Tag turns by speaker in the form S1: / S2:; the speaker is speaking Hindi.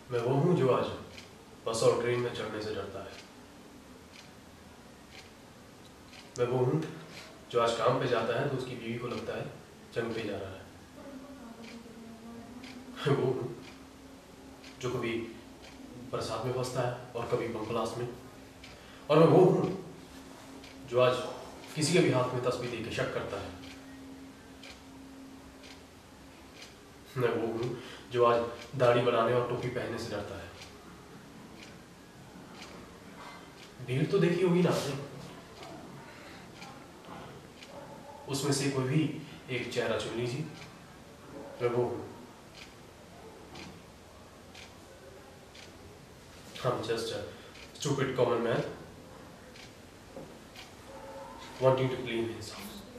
S1: मैं वो हूँ जो आज बस और ट्रेन में चढ़ने से डरता है। मैं वो हूँ जो आज काम पे जाता है तो उसकी बीवी को लगता है जंग पे जा रहा है। मैं वो हूँ जो कभी बरसात में फंसता है और कभी बम ब्लास्ट में। और मैं वो हूँ जो आज किसी के भी हाथ में तस्वीर देख के शक करता है। मैं वो हूँ जो आज दाढ़ी बनाने और टोपी पहनने से डरता है। भीड़ तो देखी होगी ना आपने, उसमें से कोई भी एक चेहरा चुन लीजिए। मैं वो हूँ। I'm just a stupid common man wanting to clean his house.